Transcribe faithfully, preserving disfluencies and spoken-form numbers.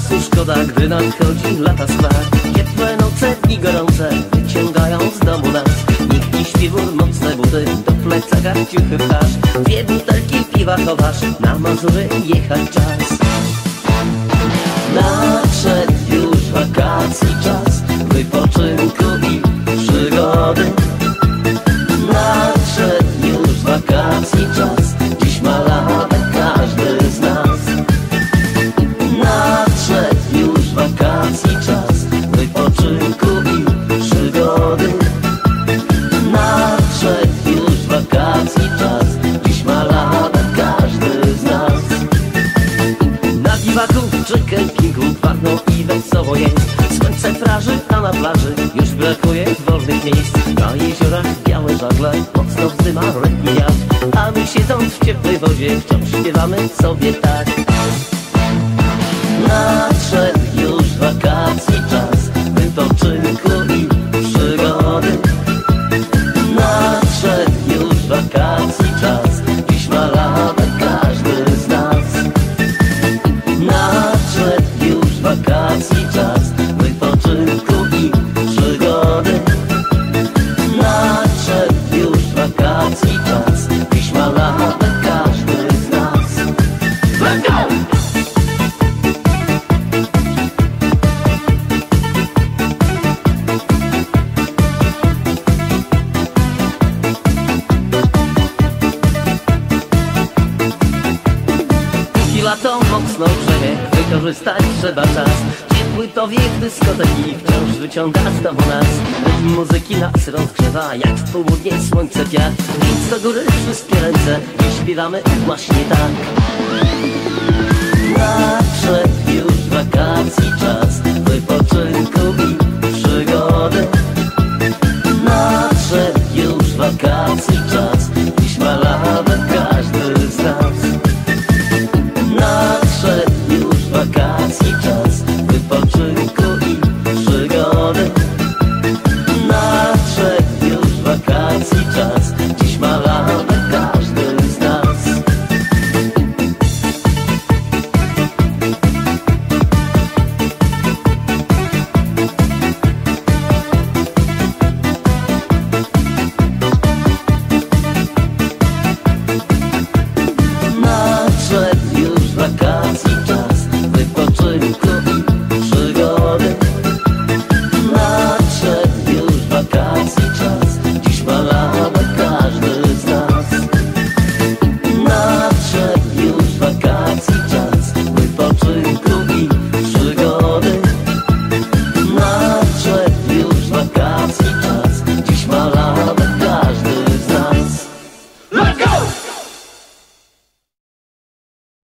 czasu szkoda, gdy nadchodzi lata smak. Ciepłe noce i gorące wyciągają z domu nas. Nikt nie śpi wór, mocne buty, do plecaka ciuchy pchasz. Dwie butelki piwa chowasz, na Mazury jechać czas. Nadszedł już wakacji czas, wypoczynku i przygody. Nadszedł już wakacji czas, dziś ma latę każdy z nas. Nadszedł już wakacji czas, wypoczynku i przygody. Nadszedł już wakacji czas, dziś ma latę każdy z nas. Na biwaku czy kempingu pachną i wesoło jest. Słońce praży, a na plaży już brakuje wolnych miejsc. Na jeziorach białe żagle, mocno wzdyma letni wiatr, a my siedząc w ciepłej wodzie wciąż śpiewamy sobie tak. Nadszedł już wakacji czas, wypoczynku i przygody. Nadszedł już wakacji czas, dziś ma latę każdy z nas. Nadszedł już wakacji czas, wypoczynku i przygody. Nadszedł już wakacji czas, dziś ma latę każdy z nas. Let's go! Lato mocno grzeje, wykorzystać trzeba czas. Ciepły powiek dyskoteki wciąż wyciąga z domu nas. Rytm muzyki nas rozgrzewa, jak w południe słońce piach. Więc do góry wszystkie ręce i śpiewamy właśnie tak. Nadszedł już wakacji czas, wypoczynku i przygody. Nadszedł już wakacji czas, dziś ma latę każdy z nas. Nadszedł już wakacji czas, wypoczynku